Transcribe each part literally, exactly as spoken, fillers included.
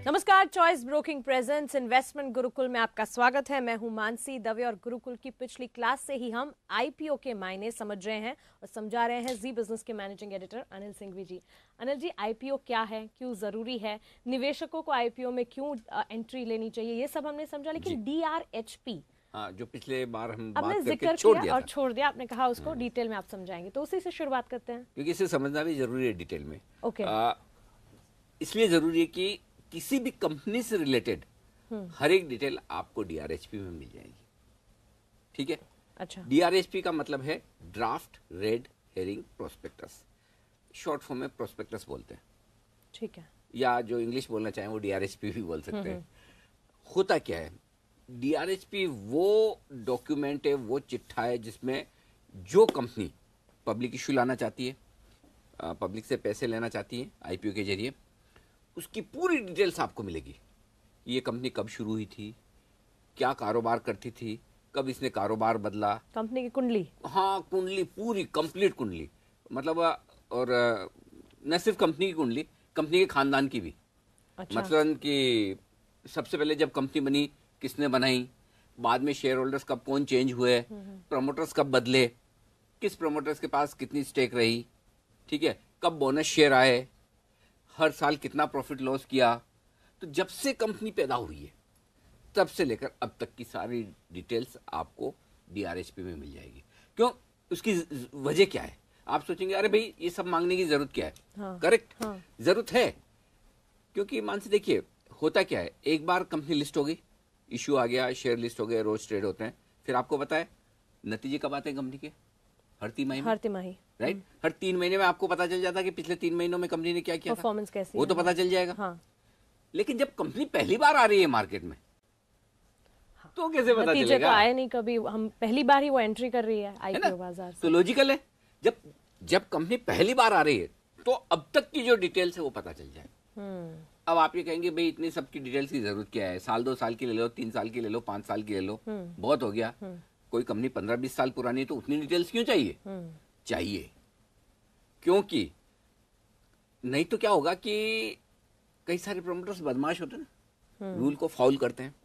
नमस्कार, choice broking presents investment Gurukul में आपका स्वागत है। मैं हूं मानसी दवे और गुरुकुल की पिछली क्लास से ही हम आईपीओ के मायने समझ रहे हैं और समझा रहे हैं जी बिजनेस के मैनेजिंग एडिटर अनिल सिंघवी जी। अनिल जी, आईपीओ क्या है, क्यों जरूरी है, निवेशकों को आईपीओ में क्यों एंट्री लेनी चाहिए, ये सब हमने समझा। लेकिन डीआरएचपी हाँ, जो पिछले बार हम आपने बात जिक्र करके छोड़ किया दिया और था। छोड़ दिया, आपने कहा उसको डिटेल में आप समझाएंगे, तो उसी से शुरुआत करते हैं क्योंकि इसे समझना भी जरूरी है डिटेल में। ओके आ, इसलिए जरूरी है कि किसी भी कंपनी से रिलेटेड हर एक डिटेल आपको डीआरएचपी में मिल जाएगी। ठीक है। अच्छा, डीआरएचपी का मतलब है draft red herring prospectus, short form में प्रोस्पेक्टस बोलते हैं। ठीक है। या जो इंग्लिश बोलना चाहें वो डीआरएचपी भी बोल सकते हैं। होता क्या है, डीआरएचपी वो डॉक्यूमेंट है, वो चिट्ठा है जिसमें जो कंपनी पब्लिक इशू लाना चाहती है, पब्लिक से पैसे लेना चाहती है आईपीओ के जरिए, उसकी पूरी डिटेल्स आपको मिलेगी। ये कंपनी कब शुरू हुई थी, क्या कारोबार करती थी, कब इसने कारोबार बदला, कंपनी की कुंडली। हाँ, कुंडली, पूरी कंप्लीट कुंडली, मतलब और न सिर्फ कंपनी की कुंडली, कंपनी के खानदान की भी। अच्छा। मतलब कि सबसे पहले जब कंपनी बनी किसने बनाई, बाद में शेयर होल्डर्स कब कौन चेंज हुए, प्रमोटर्स कब बदले, किस प्रमोटर्स के पास कितनी स्टेक रही, ठीक है, कब बोनस शेयर आए, हर साल कितना प्रॉफिट लॉस किया। तो जब से कंपनी पैदा हुई है तब से लेकर अब तक की सारी डिटेल्स आपको डीआरएचपी में मिल जाएगी। क्यों, उसकी वजह क्या है? आप सोचेंगे अरे भाई ये सब मांगने की जरूरत क्या है? हाँ, करेक्ट, हाँ। जरूरत है। क्योंकि मान से देखिए, होता क्या है, एक बार कंपनी लिस्ट हो गई, इशू आ गया, शेयर लिस्ट हो गए, रोज ट्रेड होते हैं, फिर आपको पता है नतीजे कब आते हैं कंपनी के? हर तिमाही में, हर तिमाही, राइट। हर तीन महीने में आपको पता चल जाता है कि पिछले तीन महीनों में कंपनी ने क्या किया, परफॉर्मेंस कैसी वो है, तो पता चल जाएगा। हाँ। लेकिन जब कंपनी पहली बार आ रही है मार्केट में, हाँ, तो कैसे पता नतीजे चलेगा? तो आए नहीं कभी, हम पहली बार ही वो एंट्री कर रही है आईपीओ बाजार से। तो लॉजिकल है, जब जब कंपनी पहली बार आ रही है तो अब तक की जो डिटेल्स है वो पता चल जाए। अब आप ये कहेंगे भाई इतनी सबकी डिटेल्स की जरूरत क्या है, साल दो साल की ले लो, तीन साल की ले लो, पांच साल की ले लो, बहुत हो गया। कोई कंपनी पंद्रह बीस साल पुरानी है तो उतनी डिटेल्स क्यों चाहिए? चाहिए, क्योंकि नहीं तो क्या होगा कि कई सारे प्रमोटर्स बदमाश होते हैं ना, रूल को फाउल करते हैं।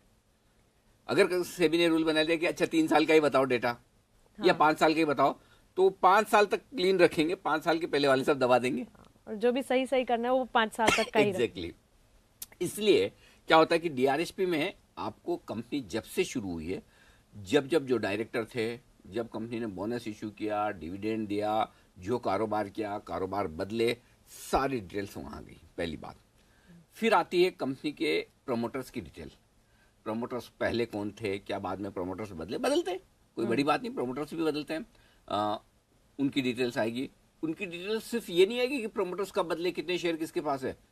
अगर सेबी ने रूल बना दिया कि अच्छा तीन साल का ही बताओ डेटा, हाँ, या पांच साल का ही बताओ, तो पांच साल तक क्लीन रखेंगे, पांच साल के पहले वाले सब दबा देंगे, और जो भी सही सही करना है वो पांच साल तक का ही एग्जैक्टली। इसलिए क्या होता है कि डीआरएचपी में आपको कंपनी जब से शुरू हुई है, जब जब जो डायरेक्टर थे, जब कंपनी ने बोनस इशू किया, डिविडेंड दिया, जो कारोबार किया, कारोबार बदले, सारी डिटेल्स वहां आ गई, पहली बात। फिर आती है कंपनी के प्रमोटर्स की डिटेल। प्रमोटर्स पहले कौन थे, क्या बाद में प्रमोटर्स बदले, बदलते हैं, कोई बड़ी बात नहीं, प्रमोटर्स भी बदलते हैं। आ, उनकी डिटेल्स आएगी। उनकी डिटेल्स सिर्फ ये नहीं आएगी कि प्रमोटर्स कब बदले, कितने शेयर किसके पास है,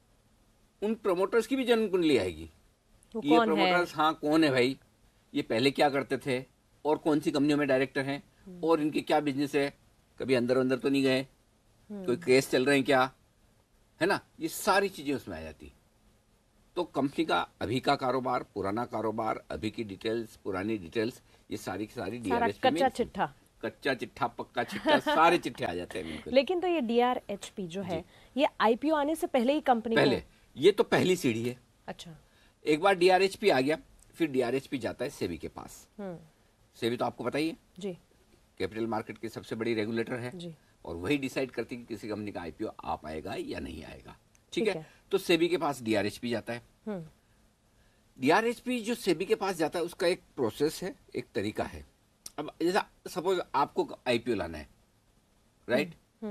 उन प्रमोटर्स की भी जन्म कुंडली आएगी कि ये प्रमोटर्स, हाँ, कौन है भाई, ये पहले क्या करते थे, और कौन सी कंपनियों में डायरेक्टर हैं, और इनके क्या बिजनेस है, कभी अंदर अंदर तो नहीं गए, कोई केस चल रहे हैं क्या, है ना, ये सारी चीजें उसमें आ जाती। तो कंपनी का अभी का कारोबार, पुराना कारोबार, अभी की डिटेल्स, पुरानी डिटेल्स, ये सारी की सारी डीआरएचपी में, कच्चा चिट्ठा, कच्चा चिट्ठा, पक्का चिट्ठा, सारे चिट्ठे आ जाते हैं बिल्कुल। लेकिन तो ये डीआरएचपी जो है, ये आईपीओ आने से पहले ही कंपनी पहले, ये तो पहली सीढ़ी है। अच्छा, एक बार डीआरएचपी आ गया, फिर डीआरएचपी जाता है सेबी के पास। सेबी तो आपको पता ही है जी, कैपिटल मार्केट की सबसे बड़ी रेगुलेटर है जी, और वही डिसाइड करती है कि किसी कंपनी का आईपीओ आ पाएगा या नहीं आएगा। ठीक है, तो सेबी के पास डीआरएचपी जाता है। डीआरएचपी जो सेबी के पास जाता है उसका एक प्रोसेस है, एक तरीका है। अब जैसा सपोज आपको आईपीओ लाना है, राइट,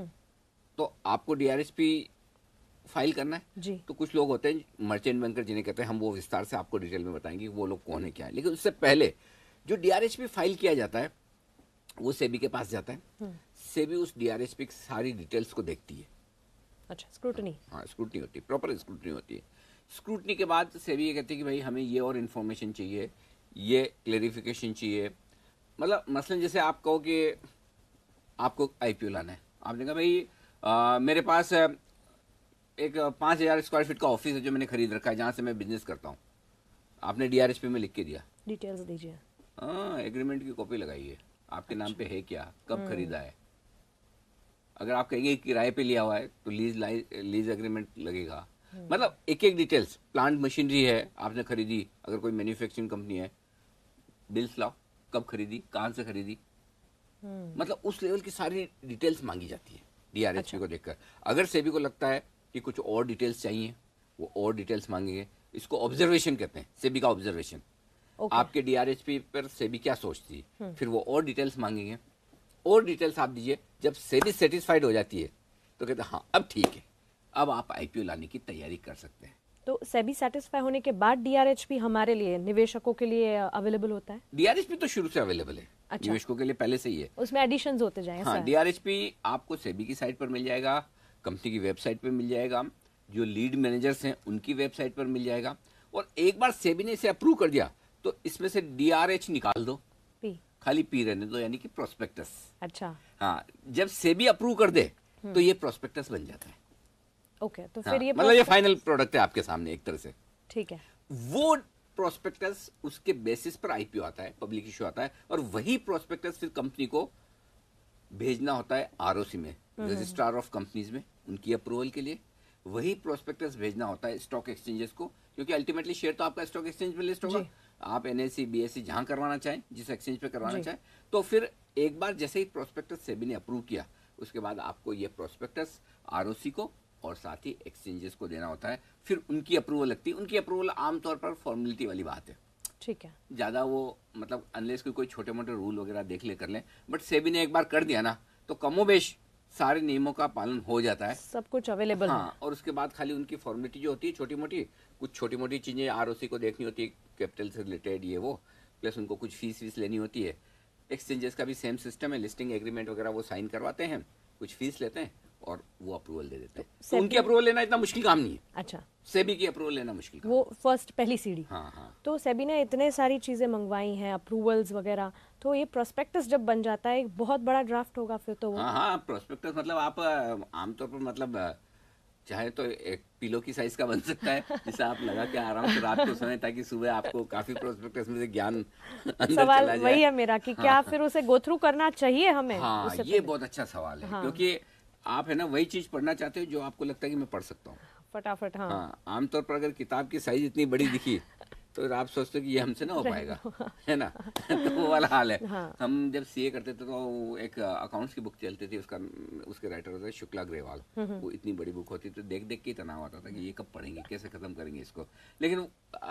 तो आपको डीआरएचपी फाइल करना है जी। तो कुछ लोग होते हैं मर्चेंट बैंकर जिन्हें कहते हैं, हम वो विस्तार से आपको डिटेल में बताएंगे वो लोग कौन है क्या है। लेकिन उससे पहले जो डीआरएचपी फाइल किया जाता है वो सेबी के पास जाता है। सेबी उस डीआरएचपी की सारी डिटेल्स को देखती है। अच्छा, स्क्रूटनी, हाँ, स्क्रूटनी होती है, प्रॉपर स्क्रूटनी होती है। स्क्रूटनी के बाद सेबी ये कहती है कि भाई हमें ये और इन्फॉर्मेशन चाहिए, ये क्लेरिफिकेशन चाहिए। मतलब मसलन जैसे आप कहो कि आपको आईपीओ लाना है, आपने कहा भाई आ, मेरे पास एक पाँच हजार स्क्वायर फीट का ऑफिस है जो मैंने खरीद रखा है, जहाँ से मैं बिजनेस करता हूँ। आपने डीआरएचपी में लिख के दिया, डिटेल्स दीजिए, हाँ, एग्रीमेंट की कॉपी लगाई है, आपके नाम पे है क्या, कब खरीदा है। अगर आप कहेंगे किराए पे लिया हुआ है तो लीज लीज एग्रीमेंट लगेगा। मतलब एक एक डिटेल्स, प्लांट मशीनरी है आपने खरीदी, अगर कोई मैन्युफैक्चरिंग कंपनी है, बिल्स लाओ, कब खरीदी, कहाँ से खरीदी, मतलब उस लेवल की सारी डिटेल्स मांगी जाती है डीआरएचपी अच्छा। को देखकर। अगर सेबी को लगता है कि कुछ और डिटेल्स चाहिए, वो और डिटेल्स मांगेंगे। इसको ऑब्जर्वेशन कहते हैं, सेबी का ऑब्जर्वेशन। okay. आपके डीआरएचपी पर सेबी क्या सोचती है, फिर वो और डिटेल्स मांगेंगे, और डिटेल्स आप दीजिए। जब सेबी सेटिस्फाइड हो जाती है तो कहते हैं हाँ अब ठीक है, अब आप आईपीओ लाने की तैयारी कर सकते हैं। तो सेबी सेटिस्फाई होने के बाद डीआरएचपी हमारे लिए, निवेशकों के लिए अवेलेबल होता है? डीआरएचपी तो शुरू से अवेलेबल है। अच्छा। निवेशकों के लिए पहले से ही है, उसमें एडिशंस होते जाएंगे। हाँ, डीआरएचपी आपको सेबी की साइट पर मिल जाएगा, कंपनी की वेबसाइट पर मिल जाएगा, जो लीड मैनेजर्स हैं उनकी वेबसाइट पर मिल जाएगा। और एक बार सेबी ने इसे अप्रूव कर दिया तो इसमें से डीआरएच निकाल दो, पी। खाली पी रहने दो, यानी कि प्रोस्पेक्टस। अच्छा। हाँ, जब सेबी अप्रूव कर दे तो ये प्रोस्पेक्टस बन जाता है। ओके okay, तो फिर हाँ, ये मतलब ये फाइनल प्रोडक्ट है आपके सामने एक तरह से। ठीक है। वो प्रोस्पेक्टस, उसके बेसिस पर आईपीओ आता है, पब्लिक इश्यू आता है, और वही प्रोस्पेक्टस फिर कंपनी को भेजना होता है आरओसी में, रजिस्ट्रार ऑफ कंपनीज में, उनकी अप्रूवल के लिए। वही प्रोस्पेक्टस भेजना होता है स्टॉक एक्सचेंजेस को, क्योंकि अल्टीमेटली शेयर तो आपका स्टॉक एक्सचेंज में लिस्ट होगा। आप एनएससी, बीएससी जहां करवाना चाहें, जिस एक्सचेंज पे करवाना चाहें, तो फिर एक बार जैसे ही प्रोस्पेक्टस सेबी ने अप्रूव किया, उसके बाद आपको ये प्रोस्पेक्टस आरओसी को और साथ ही एक्सचेंजेस को देना होता है। फिर उनकी अप्रूवल लगती है। उनकी अप्रूवल आमतौर पर फॉर्मेलिटी वाली बात है, ठीक है, ज्यादा वो मतलब अनलेस कोई कोई छोटे मोटे रूल वगैरह देख ले कर ले, बट सेबी ने एक बार कर दिया ना तो कमोबेश सारे नियमों का पालन हो जाता है, सब कुछ अवेलेबल हाँ, है। और उसके बाद खाली उनकी फॉर्मेलिटी जो होती है छोटी मोटी, कुछ छोटी मोटी चीजें आरओसी को देखनी होती है, कैपिटल से रिलेटेड ये वो, प्लस उनको कुछ फीस वीस लेनी होती है। एक्सचेंजेस का भी सेम सिस्टम है, लिस्टिंग एग्रीमेंट वगैरह वो साइन करवाते हैं, कुछ फीस लेते हैं और वो अप्रूवल दे देते हैं। तो उनकी अप्रूवल लेना इतना मुश्किल काम नहीं है। अच्छा, सेबी की अप्रूवल लेना मुश्किल काम, वो फर्स्ट पहली सीढ़ी। हाँ हाँ। तो सेबी ने इतने सारी चीजें मंगवाई हैं, अप्रूवल्स वगैरह, तो ये प्रोस्पेक्टस जब बन जाता है एक बहुत बड़ा ड्राफ्ट होगा फिर तो वो। हाँ हाँ, प्रोस्पेक्टस मतलब आप आमतौर पर मतलब चाहे तो एक पिलो की साइज का बन सकता है, जिसे आप लगा के आराम से रात को सोएं, ताकि सुबह आपको काफी प्रोस्पेक्टस में से ज्ञान अंदर सवाल चला जाए। वही है मेरा कि क्या हाँ, फिर उसे गो थ्रू करना चाहिए हमें? हाँ, ये बहुत अच्छा सवाल है। हाँ, क्योंकि आप है ना वही चीज पढ़ना चाहते हो जो आपको लगता है कि मैं पढ़ सकता हूँ फटाफट। हाँ, हाँ, आमतौर पर अगर किताब की साइज इतनी बड़ी दिखी तो आप सोचते हो कि ये हमसे ना हो पाएगा, है ना। तो वो वाला हाल है। हाँ। हम जब सीए करते थे तो एक अकाउंट्स की बुक चलती थी, उसका उसके राइटर होते शुक्ला ग्रेवाल, वो इतनी बड़ी बुक होती थी, देख देख के तनाव आता था कि ये कब पढ़ेंगे, कैसे खत्म करेंगे इसको। लेकिन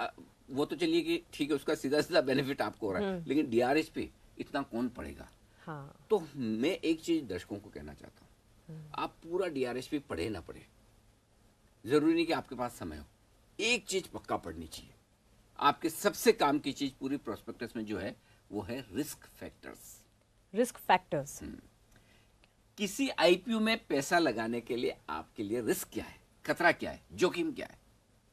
वो तो चलिए कि ठीक है, उसका सीधा सीधा बेनिफिट आपको हो रहा है, लेकिन डीआरएच पे इतना कौन पढ़ेगा। हाँ। तो मैं एक चीज दर्शकों को कहना चाहता हूँ, आप पूरा डीआरएच पे पढ़े ना पढ़े, जरूरी नहीं कि आपके पास समय हो, एक चीज पक्का पढ़नी चाहिए। आपके सबसे काम की चीज पूरी प्रोस्पेक्टस में जो है वो है रिस्क फैक्टर्स। रिस्क फैक्टर्स, किसी आईपीओ में पैसा लगाने के लिए आपके लिए रिस्क क्या है, खतरा क्या है, जोखिम क्या है।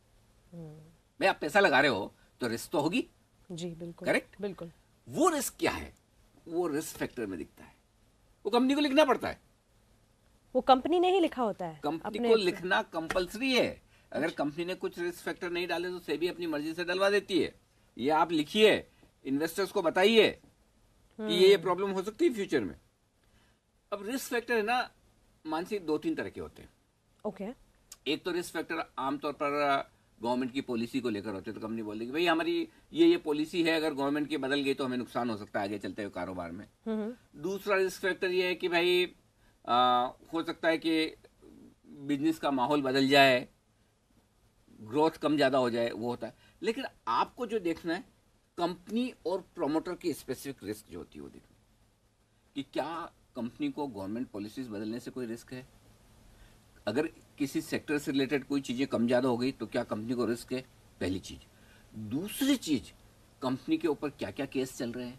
भाई आप पैसा लगा रहे हो तो रिस्क तो होगी जी, बिल्कुल करेक्ट, बिल्कुल। वो रिस्क क्या है, वो रिस्क फैक्टर में दिखता है, वो कंपनी को लिखना पड़ता है। वो कंपनी ने ही लिखा होता है, कंपनी को लिखना कंपलसरी है। अगर कंपनी ने कुछ रिस्क फैक्टर नहीं डाले तो सेबी अपनी मर्जी से डलवा देती है। ये आप लिखिए, इन्वेस्टर्स को बताइए कि ये ये प्रॉब्लम हो सकती है फ्यूचर में। अब रिस्क फैक्टर है ना मानसिक दो तीन तरह के होते हैं। Okay okay. एक तो रिस्क फैक्टर आमतौर पर गवर्नमेंट की पॉलिसी को लेकर होते हैं, तो कंपनी बोलेगी भाई हमारी ये ये पॉलिसी है, अगर गवर्नमेंट की बदल गई तो हमें नुकसान हो सकता है आगे चलते हुए कारोबार में। दूसरा रिस्क फैक्टर ये है कि भाई आ, हो सकता है कि बिजनेस का माहौल बदल जाए, ग्रोथ कम ज्यादा हो जाए, वो होता है। लेकिन आपको जो देखना है कंपनी और प्रोमोटर की स्पेसिफिक रिस्क जो होती है वो देखना, कि क्या कंपनी को गवर्नमेंट पॉलिसीज बदलने से कोई रिस्क है, अगर किसी सेक्टर से रिलेटेड कोई चीजें कम ज्यादा हो गई तो क्या कंपनी को रिस्क है, पहली चीज। दूसरी चीज, कंपनी के ऊपर क्या क्या केस चल रहे हैं,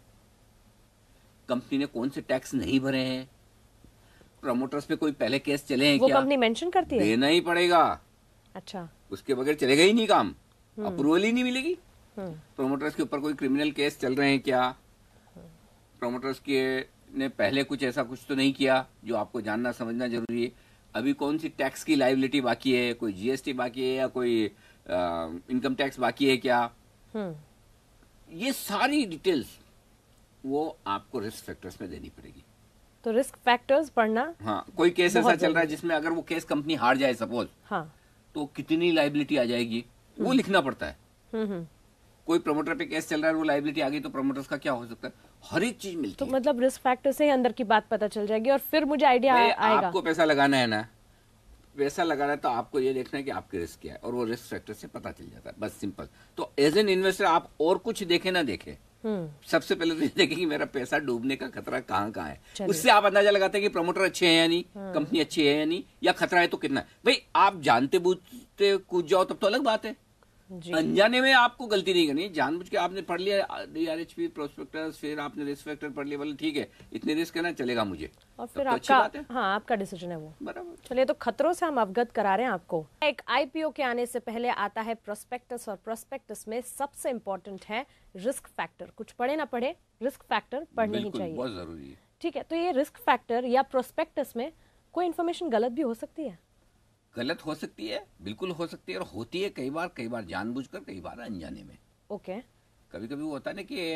कंपनी ने कौन से टैक्स नहीं भरे हैं, प्रमोटर्स पे कोई पहले केस चले हैं, वो क्या कंपनी मेंशन करती है, देना ही पड़ेगा। अच्छा, उसके बगैर चलेगा ही नहीं काम, अप्रूवल ही नहीं मिलेगी। प्रोमोटर्स के ऊपर कोई क्रिमिनल केस चल रहे हैं क्या, प्रोमोटर्स के ने पहले कुछ ऐसा कुछ तो नहीं किया, जो आपको जानना समझना जरूरी है। अभी कौन सी टैक्स की लायबिलिटी बाकी है, कोई जीएसटी बाकी है या कोई इनकम टैक्स बाकी है क्या, ये सारी डिटेल्स वो आपको रिस्क फैक्टर्स में देनी पड़ेगी। तो रिस्क फैक्टर्स पढ़ना, हाँ, कोई केस ऐसा चल रहा है जिसमें अगर वो केस कंपनी हार जाए सपोज, हाँ, तो कितनी लाइबिलिटी आ जाएगी वो लिखना पड़ता है। हम्म हम्म। कोई प्रमोटर पे केस चल रहा है, वो लाइबिलिटी आ गई तो प्रमोटर्स का क्या हो सकता है, हर एक चीज मिलती तो है। मतलब रिस्क फैक्टर से ही अंदर की बात पता चल जाएगी और फिर मुझे आइडिया भाई, आएगा। आपको पैसा लगाना है ना, पैसा लगाना है तो आपको ये देखना है कि आपके रिस्क क्या है, और वो रिस्क फैक्टर से पता चल जाता है, बस सिंपल। तो एज एन इन्वेस्टर आप और कुछ देखे ना देखे, हम्म। सबसे पहले तो ये देखें कि मेरा पैसा डूबने का खतरा कहाँ कहाँ है। चलिए। उससे आप अंदाजा लगाते हैं कि प्रमोटर अच्छे हैं या नहीं, कंपनी अच्छी है या नहीं, या खतरा है तो कितना है। भाई आप जानते बूझते कूद जाओ तब तो अलग बात है, जी। अनजाने में आपको गलती नहीं करनी। जानबूझ के आपने पढ़ लिया डीआरएचपी प्रोस्पेक्टस, फिर आपने रिस्क फैक्टर पढ़ लिया, बोले ठीक है इतने रिस्क है ना, चलेगा मुझे, और फिर तो अच्छी बात आपका है। हाँ आपका डिसीजन है वो। बराबर। चलिए, तो खतरों से हम अवगत करा रहे हैं आपको। एक आईपीओ के आने से पहले आता है प्रोस्पेक्टस, और प्रोस्पेक्टस में सबसे इम्पोर्टेंट है रिस्क फैक्टर। कुछ पढ़े ना पढ़े, रिस्क फैक्टर पढ़ने ही बिल्कुल, चाहिए। बहुत जरूरी है। ठीक है, तो ये रिस्क फैक्टर या प्रोस्पेक्टस में कोई इन्फॉर्मेशन गलत भी हो सकती है? गलत हो सकती है, बिल्कुल हो सकती है, और होती है कई बार, कई बार जानबूझकर, कई बार अनजाने में। ओके। कभी कभी वो होता है ना कि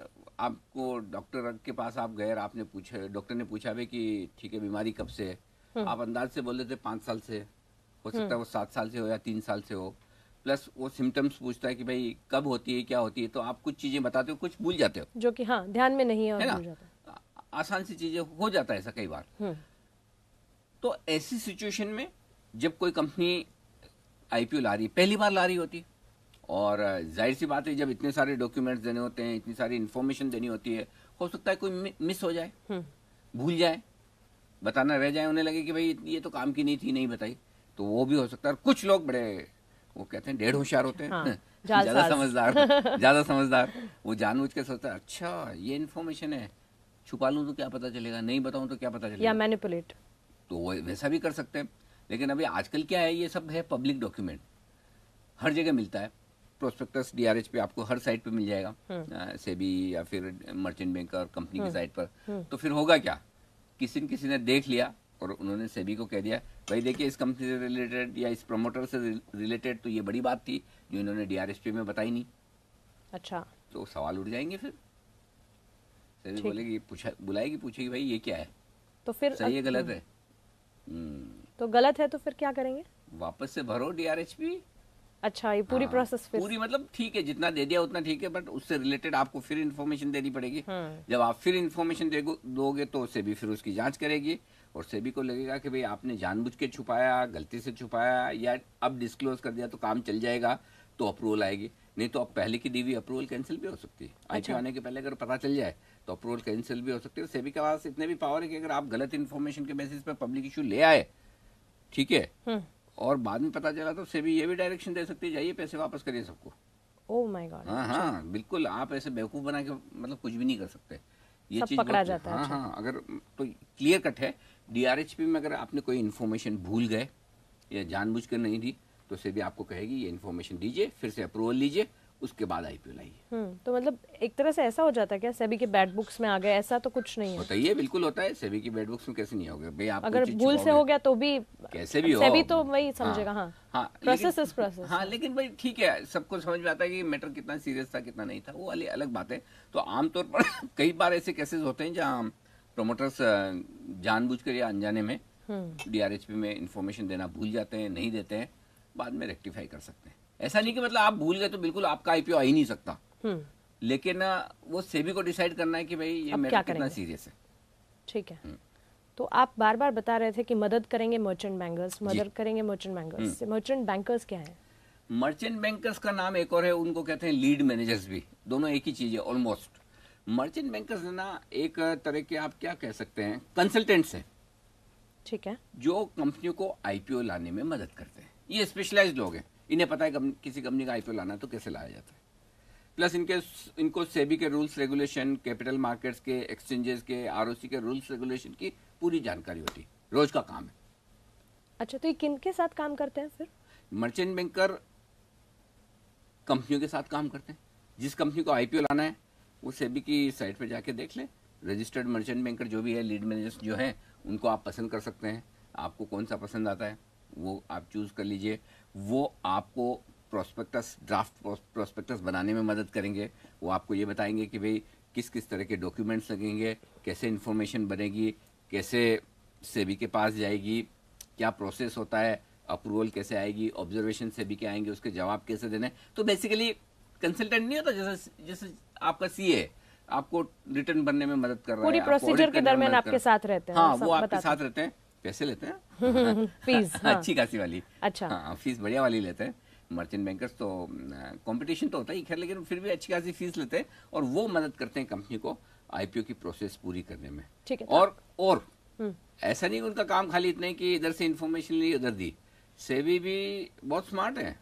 आपको डॉक्टर के पास आप गए और आपने पूछा, डॉक्टर ने पूछा भाई कि ठीक है बीमारी कब से है, आप अंदाज से बोल देते पाँच साल से, हो सकता है वो सात साल से हो या तीन साल से हो, प्लस वो सिम्टम्स पूछता है कि भाई कब होती है, क्या होती है, तो आप कुछ चीजें बताते हो, कुछ भूल जाते हो, जो कि हाँ ध्यान में नहीं है और है भूल जाता ना। आसान सी चीजें हो जाता है ऐसा कई बार। है। तो ऐसी सिचुएशन में जब कोई कंपनी आईपीओ ला रही है, पहली बार ला रही होती, और जाहिर सी बात है जब इतने सारे डॉक्यूमेंट्स देने होते हैं, इतनी सारी इन्फॉर्मेशन देनी होती है, हो सकता है कोई मिस हो जाए, भूल जाए, बताना रह जाए, उन्हें लगे कि भाई ये तो काम की नहीं थी, नहीं बताई, तो वो भी हो सकता है। और कुछ लोग बड़े वो कहते हैं डेढ़ होशियार होते हैं, हाँ, ज्यादा समझदार ज्यादा समझदार वो जानबूझ के सोचता है अच्छा ये इन्फॉर्मेशन है, छुपा लूं तो क्या पता चलेगा, नहीं बताऊं तो क्या पता चलेगा, या मैनिपुलेट, तो वो वैसा भी कर सकते हैं। लेकिन अभी आजकल क्या है, ये सब है पब्लिक डॉक्यूमेंट, हर जगह मिलता है। प्रोस्पेक्टस डीआरएच पे आपको हर साइट पे मिल जाएगा, सेबी या फिर मर्चेंट बैंकर कंपनी की साइट पर। तो फिर होगा क्या, किसी न किसी ने देख लिया और उन्होंने सेबी को कह दिया भाई देखिए इस कंपनी से रिलेटेड या इस प्रमोटर से रिलेटेड तो ये बड़ी बात थी जो इन्होंने डीआरएचपी में बताई नहीं। अच्छा, तो सवाल उठ जाएंगे, फिर सेबी बोलेगी, पूछा बुलाएगी, पूछेगी भाई ये क्या है, तो फिर सही है गलत है, हम्म तो गलत है तो फिर क्या करेंगे? वापस से भरो डीआरएचपी। अच्छा, ये पूरी हाँ, प्रोसेस फिर पूरी मतलब ठीक है, जितना दे दिया उतना ठीक है, बट उससे रिलेटेड आपको फिर इन्फॉर्मेशन देनी पड़ेगी। हम्म। जब आप फिर इन्फॉर्मेशन दोगे तो सेबी फिर उसकी जांच करेगी, और सेबी को लगेगा कि भाई आपने जानबूझ के छुपाया, गलती से छुपाया, या अब डिस्क्लोज कर दिया तो काम चल जाएगा, तो अप्रूवल आएगी। नहीं तो अब पहले की दी हुई अप्रूवल कैंसिल भी हो सकती है। आईपीओ आने के पहले अगर पता चल जाए तो अप्रूवल कैंसिल भी हो सकती है। सेबी के पास इतने भी पावर है कि अगर आप गलत इन्फॉर्मेशन के बेसिस पे पब्लिक इशू ले आए, ठीक है, और बाद में पता चला तो सेबी ये भी डायरेक्शन दे सकती है, जाइए पैसे वापस करिए सबको। Oh my God. हाँ हाँ बिल्कुल, आप ऐसे बेवकूफ बना के मतलब कुछ भी नहीं कर सकते, ये सब चीज पकड़ा बहुत- जाता है। हाँ अच्छा। हाँ, अगर तो क्लियर कट है। डीआरएचपी में अगर आपने कोई इन्फॉर्मेशन भूल गए या जानबूझ कर नहीं दी तो सेबी आपको कहेगी ये इन्फॉर्मेशन दीजिए, फिर से अप्रूवल लीजिए, उसके बाद आईपीओ लाइए। हम्म, तो मतलब एक तरह से ऐसा हो जाता है क्या, सेबी के बैड बुक्स में आ गए, ऐसा तो कुछ नहीं है? होता ही है, बिल्कुल होता है। सेबी की बैड बुक्स में कैसे नहीं होगा भाई, आप अगर भूल से हो गया तो भी कैसे भी हो, सेबी तो वही समझेगा। हाँ, हाँ, प्रोसेस इज प्रोसेस। हाँ, लेकिन भाई ठीक है, सबको समझ में आता है कि मैटर कितना सीरियस था कितना नहीं था, वो वाली अलग बात है। तो आमतौर पर कई बार ऐसे केसेस होते हैं जहाँ प्रमोटर्स जानबूझकर या अनजाने में डीआरएचपी में इंफॉर्मेशन देना भूल जाते हैं, नहीं देते हैं, बाद में रेक्टिफाई कर सकते हैं। ऐसा नहीं कि मतलब आप भूल गए तो बिल्कुल आपका आईपीओ आ ही नहीं सकता, लेकिन वो सेबी को डिसाइड करना है कि भाई ये मैटर कितना सीरियस है। ठीक है, तो आप बार बार बता रहे थे कि मदद करेंगे मर्चेंट बैंकर्स, मदद करेंगे मर्चेंट बैंकर्स। मर्चेंट बैंकर्स क्या है? मर्चेंट बैंकर्स का नाम एक और है, उनको कहते हैं लीड मैनेजर्स भी, दोनों एक ही चीज है ऑलमोस्ट। मर्चेंट बैंकर्स ना एक तरह के आप क्या कह सकते हैं, कंसल्टेंट्स हैं। ठीक है, जो कंपनियों को आईपीओ लाने में मदद करते हैं। ये स्पेशलाइज्ड लोग हैं, इन्हें पता है किसी कंपनी का आईपीओ लाना है तो कैसे लाया जाता है। प्लस इनके इनको सेबी के रूल्स रेगुलेशन, कैपिटल मार्केट्स के, एक्सचेंजेस के, आरओसी के रूल्स रेगुलेशन की पूरी जानकारी होती है, रोज का काम है। अच्छा, तो ये किन के साथ काम करते हैं फिर? मर्चेंट बैंकर कंपनियों के साथ काम करते हैं। जिस कंपनी को आईपीओ लाना है वो सेबी की साइट पर जाके देख ले, रजिस्टर्ड मर्चेंट बैंकर जो भी है, लीड मैनेजर्स जो है, उनको आप पसंद कर सकते हैं। आपको कौन सा पसंद आता है वो आप चूज कर लीजिए। वो आपको प्रोस्पेक्टस, ड्राफ्ट प्रोस्पेक्टस बनाने में मदद करेंगे। वो आपको ये बताएंगे कि भाई किस किस तरह के डॉक्यूमेंट्स लगेंगे, कैसे इन्फॉर्मेशन बनेगी, कैसे सेबी के पास जाएगी, क्या प्रोसेस होता है, अप्रूवल कैसे आएगी, ऑब्जर्वेशन से भी क्या आएंगे, उसके जवाब कैसे देने। तो बेसिकली कंसल्टेंट नहीं होता, जैसे जैसे आपका सीए आपको रिटर्न बनने में मदद कर रहा है, पूरी प्रोसीजर के दरमियान आपके साथ रहते हैं। हाँ, वो आपके साथ रहते हैं। पैसे लेते हैं फीस हाँ। अच्छी खासी वाली। अच्छा हाँ, फीस बढ़िया वाली लेते हैं। मर्चेंट बैंकर्स तो कंपटीशन तो होता ही खैर, लेकिन फिर भी अच्छी खासी फीस लेते हैं और वो मदद करते हैं कंपनी को आईपीओ की प्रोसेस पूरी करने में। ठीक है। और और ऐसा नहीं उनका काम खाली इतना है कि इधर से इंफॉर्मेशन ली उधर दी। सेबी भी बहुत स्मार्ट है।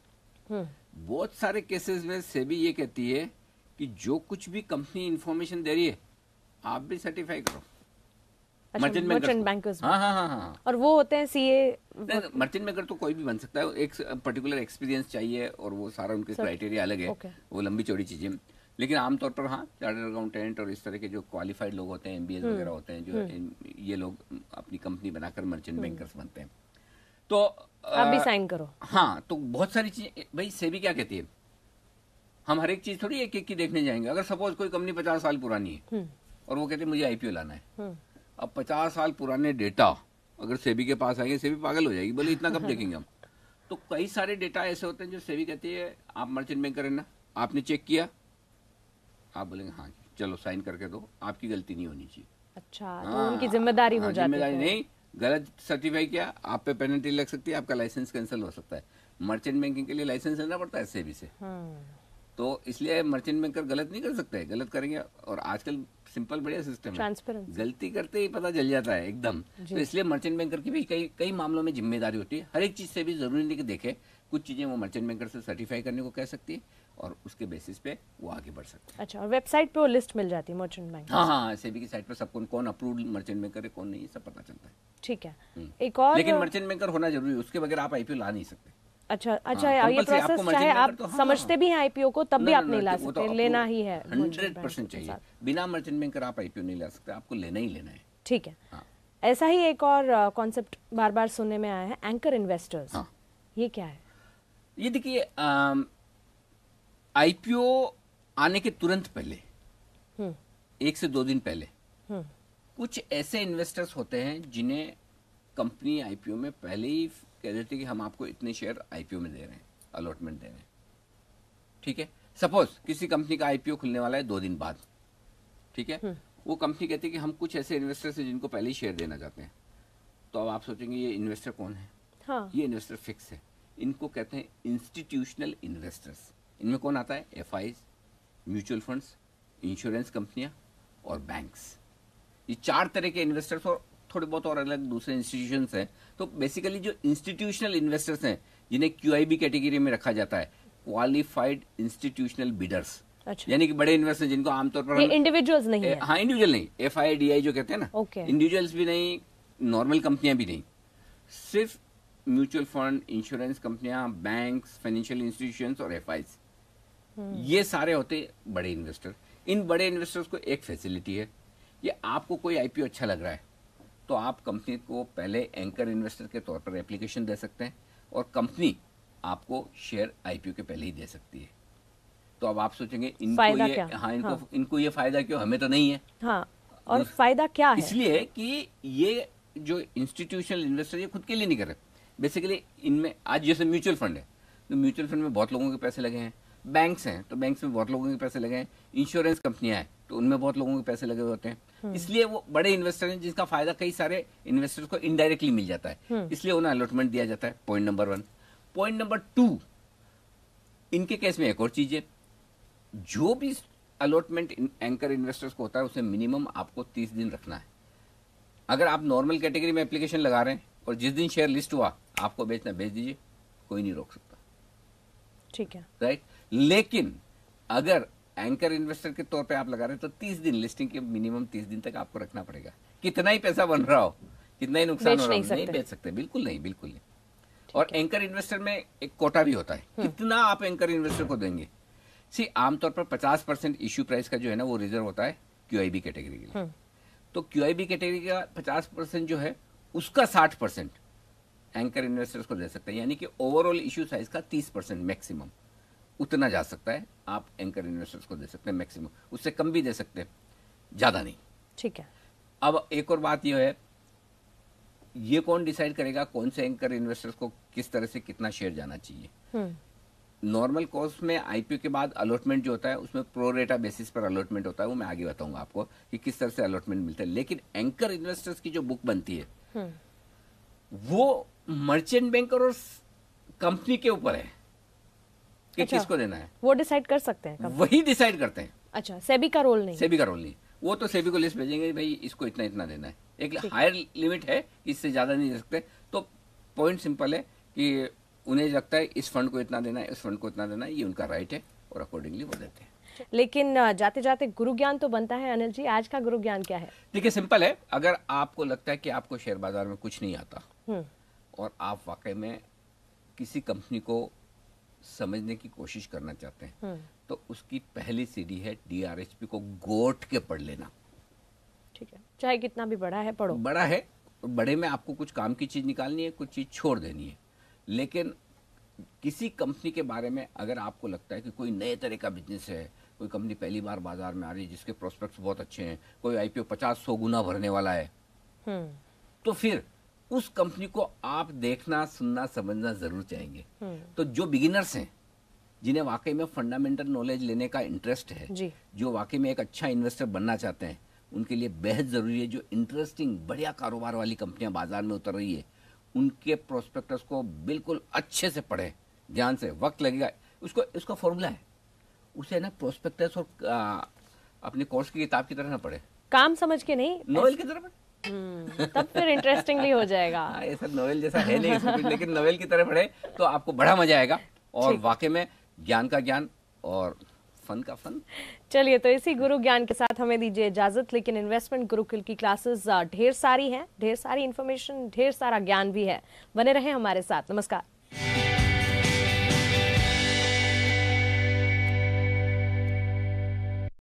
बहुत सारे केसेस में सेबी ये कहती है कि जो कुछ भी कंपनी इंफॉर्मेशन दे रही है आप भी सर्टिफाई करो। Merchant merchant bankers. हाँ हाँ हाँ हाँ। और वो होते हैं सीए। मर्चेंट बैंकर तो कोई भी बन सकता है, एक पर्टिकुलर एक्सपीरियंस चाहिए और वो सारा उनके क्राइटेरिया अलग है। okay. वो लंबी चौड़ी चीजें, लेकिन आमतौर पर हाँ चार्टर्ड अकाउंटेंट और इस तरह के जो क्वालिफाइड लोग होते हैं, एमबीए वगैरह होते हैं, जो इन, ये लोग अपनी कंपनी बनाकर मर्चेंट बैंकर्स बनते हैं। तो आप भी साइन करो। हाँ, तो बहुत सारी चीजें भाई सेबी क्या कहती है, हम हर एक चीज थोड़ी एक एक की देखने जाएंगे। अगर सपोज कोई कंपनी पचास साल पुरानी है और वो कहते हैं मुझे आईपीओ लाना है, अब पचास साल पुराने डेटा अगर सेबी के पास आएंगे, सेबी पागल हो जाएगी, बोले इतना कब देखेंगे हम। तो कई सारे डेटा ऐसे होते हैं जो सेबी कहती है आप मर्चेंट बैंकर है ना, आपने चेक किया, आप बोलेंगे हाँ चलो साइन करके दो, आपकी गलती नहीं होनी चाहिए। अच्छा हाँ, तो उनकी जिम्मेदारी हो जाती है। जिम्मेदारी नहीं, गलत सर्टिफाई किया आप पे पेनल्टी लग सकती है, आपका लाइसेंस कैंसिल हो सकता है। मर्चेंट बैंकिंग के लिए लाइसेंस लेना पड़ता है सेबी से, तो इसलिए मर्चेंट बैंकर गलत नहीं कर सकते। गलत करेंगे, और आजकल सिंपल बढ़िया सिस्टम है, गलती करते ही पता चल जाता है एकदम। तो इसलिए मर्चेंट बैंकर की भी कई कई मामलों में जिम्मेदारी होती है। हर एक चीज से भी जरूरी नहीं कि देखे, कुछ चीजें वो मर्चेंट बैंकर से सर्टिफाई करने को कह सकती है और उसके बेसिस पे वो आगे बढ़ सकते हैं। अच्छा, और वेबसाइट पे वो लिस्ट मिल जाती है मर्चेंट बैंक? हाँ हाँ, सेबी की साइट पर सब कौन कौन अप्रूव्ड मर्चेंट बैंकर है, कौन नहीं, सब पता चलता है। ठीक है। एक और, लेकिन मर्चेंट बैंकर होना जरूरी है, उसके बगैर आप आईपीओ ला नहीं सकते। अच्छा अच्छा, हाँ, ये प्रोसेस चाहे आप तो, हाँ, समझते भी हैं आईपीओ को, तब भी आप नहीं ला सकते, तो लेना ही है। हंड्रेड परसेंट चाहिए, बिना मर्चेंट बैंकर आप आईपीओ नहीं ला सकते, आपको लेना ही लेना है। ठीक है। हाँ। ऐसा ही एक और कॉन्सेप्ट बार बार सुनने में आया है, एंकर इन्वेस्टर्स। हाँ। ये क्या है? ये देखिए, आईपीओ आने के तुरंत पहले, एक से दो दिन पहले, कुछ ऐसे इन्वेस्टर्स होते हैं जिन्हें कंपनी आईपीओ में पहले ही कह देती है कि हम आपको इतने शेयर आईपीओ में दे रहे हैं, अलॉटमेंट दे रहे हैं। ठीक है, सपोज किसी कंपनी का आईपीओ खुलने वाला है दो दिन बाद, ठीक है, वो कंपनी कहती है कि हम कुछ ऐसे इन्वेस्टर्स हैं जिनको पहले ही शेयर देना चाहते हैं। तो अब आप सोचेंगे ये इन्वेस्टर कौन है? हाँ। ये इन्वेस्टर फिक्स है, इनको कहते हैं इंस्टीट्यूशनल इन्वेस्टर्स। इनमें कौन आता है? FIIs, mutual funds, insurance कंपनियां और बैंक्स। ये चार तरह के इन्वेस्टर्स और थोड़े बहुत और अलग दूसरे इंस्टीट्यूशंस हैं। तो बेसिकली जो इंस्टीट्यूशनल इन्वेस्टर्स हैं जिन्हें क्यूआईबी कैटेगरी में रखा जाता है, क्वालिफाइड इंस्टीट्यूशनल बिडर्स। अच्छा। यानी कि बड़े इन्वेस्टर जिनको आमतौर पर इंडिविजुअल्स नहीं है। हाँ, इंडिविजुअल नहीं, एफ आई डी आई जो कहते हैं ना, इंडिविजुअल्स भी नहीं, नॉर्मल कंपनियां भी नहीं, सिर्फ म्यूचुअल फंड, इंश्योरेंस कंपनियां, बैंक्स, फाइनेंशियल इंस्टीट्यूशंस और एफ आईज, ये सारे होते बड़े इन्वेस्टर। इन बड़े इन्वेस्टर्स को एक फैसिलिटी है, ये आपको कोई आईपीओ अच्छा लग रहा है तो आप कंपनी को पहले एंकर इन्वेस्टर के तौर पर एप्लीकेशन दे सकते हैं और कंपनी आपको शेयर आईपीओ के पहले ही दे सकती है। तो अब आप सोचेंगे इनको ये क्या? हाँ, इनको हाँ। इनको ये फायदा क्यों, हमें तो नहीं है। हाँ, और फायदा क्या है? इसलिए कि ये जो इंस्टीट्यूशनल इन्वेस्टर ये खुद के लिए नहीं कर रहे। बेसिकली इनमें आज जैसे म्यूचुअल फंड है तो म्यूचुअल फंड में बहुत लोगों के पैसे लगे हैं, बैंक्स हैं तो बैंक्स में बहुत लोगों के पैसे लगे हैं, इंश्योरेंस कंपनियां हैं तो उनमें बहुत लोगों के पैसे लगे होते हैं। इसलिए वो बड़े इन्वेस्टर हैं जिसका फायदा कई सारे इन्वेस्टर्स को इनडायरेक्टली मिल जाता है, इसलिए उन्हें अलॉटमेंट दिया जाता है। Point number one. Point number two, इनके केस में एक और चीज है, जो भी अलॉटमेंट एंकर इन्वेस्टर्स को होता है उसे मिनिमम आपको तीस दिन रखना है। अगर आप नॉर्मल कैटेगरी में एप्लीकेशन लगा रहे हैं और जिस दिन शेयर लिस्ट हुआ आपको बेचना बेच दीजिए, कोई नहीं रोक सकता। ठीक है, राइट। लेकिन अगर एंकर इन्वेस्टर के तौर पे आप लगा रहे हैं तो तीस दिन, लिस्टिंग के मिनिमम तीस दिन तक आपको रखना पड़ेगा। कितना ही पैसा बन रहा हो, कितना ही नुकसान हो रहा हो, नहीं बेच सकते, बिल्कुल नहीं, बिल्कुल नहीं। और एंकर इन्वेस्टर में एक कोटा भी होता है, कितना आप एंकर इन्वेस्टर को देंगे। सी आमतौर पर पचास परसेंट इश्यू प्राइस का जो है ना वो रिजर्व होता है क्यूआईबी कैटेगरी के लिए। तो क्यूआईबी कैटेगरी का पचास परसेंट जो है उसका साठ परसेंट एंकर इन्वेस्टर्स को दे सकते हैं, यानी कि ओवरऑल इश्यू साइज का तीस परसेंट मैक्सिमम उतना जा सकता है आप एंकर इन्वेस्टर्स को दे सकते हैं मैक्सिमम, उससे कम भी दे सकते हैं, ज्यादा नहीं। ठीक है। अब एक और बात यह है, ये कौन डिसाइड करेगा कौन से एंकर इन्वेस्टर्स को किस तरह से कितना शेयर जाना चाहिए? नॉर्मल कोर्स में आईपीओ के बाद अलॉटमेंट जो होता है उसमें प्रोरेटा बेसिस पर अलॉटमेंट होता है, वो मैं आगे बताऊंगा आपको कि किस तरह से अलॉटमेंट मिलता है। लेकिन एंकर इन्वेस्टर्स की जो बुक बनती है वो मर्चेंट बैंकर और कंपनी के ऊपर है कि अच्छा, किसको देना है। वो डिसाइड कर सकते हैं कंपनी? वही डिसाइड करते हैं। अच्छा, सेबी का रोल नहीं? सेबी का रोल नहीं, वो तो सेबी को लिस्ट भेजेंगे भाई इसको इतना इतना देना है, एक हायर लिमिट है, इससे ज्यादा नहीं दे सकते। तो पॉइंट सिंपल है कि उन्हें लगता है इस फंड को इतना देना है, इस फंड को इतना देना है, ये उनका राइट है और अकॉर्डिंगली वो देते हैं। लेकिन जाते जाते गुरु ज्ञान तो बनता है अनिल जी, आज का गुरु ज्ञान क्या है? देखिए सिंपल है, अगर आपको लगता है कि आपको शेयर बाजार में कुछ नहीं आता और आप वाकई में किसी कंपनी को समझने की कोशिश करना चाहते हैं तो उसकी पहली सीढ़ी है डीआरएचपी को गोट के पढ़ लेना। ठीक है, चाहे कितना भी बड़ा है पढ़ो। बड़ा है, बड़े में आपको कुछ काम की चीज निकालनी है, कुछ चीज छोड़ देनी है। लेकिन किसी कंपनी के बारे में अगर आपको लगता है कि कोई नए तरह का बिजनेस है, कोई कंपनी पहली बार बाजार में आ रही है जिसके प्रोस्पेक्ट्स बहुत अच्छे हैं, कोई आईपीओ पचास सौ गुना भरने वाला है, तो फिर उस कंपनी को आप देखना सुनना समझना जरूर चाहेंगे। तो जो बिगिनर्स हैं जिन्हें वाकई में फंडामेंटल नॉलेज लेने का इंटरेस्ट है जी। जो वाकई में एक अच्छा इन्वेस्टर बनना चाहते हैं, उनके लिए बेहद जरूरी है जो इंटरेस्टिंग बढ़िया कारोबार वाली कंपनियां बाजार में उतर रही है उनके प्रोस्पेक्टस को बिल्कुल अच्छे से पढ़े, ध्यान से, वक्त लगेगा। उसको उसका फॉर्मूला है, उसे ना प्रोस्पेक्टस और आ, अपने कोर्स की किताब की तरह ना पढ़े, काम समझ के नहीं, नोवेल की तरह पढ़े, तब फिर इंटरेस्टिंगली हो जाएगा। हाँ, ये सब नोवेल जैसा है नहीं इसमें कुछ, लेकिन नोवेल की तरह पढ़े तो आपको बड़ा मजा आएगा और वाकई में ज्ञान का ज्ञान और फन का फन। चलिए, तो इसी गुरु ज्ञान के साथ हमें दीजिए इजाजत। लेकिन इन्वेस्टमेंट गुरुकुल की क्लासेस ढेर सारी हैं, ढेर सारी इंफॉर्मेशन, ढेर सारा ज्ञान भी है। बने रहें हमारे साथ। नमस्कार।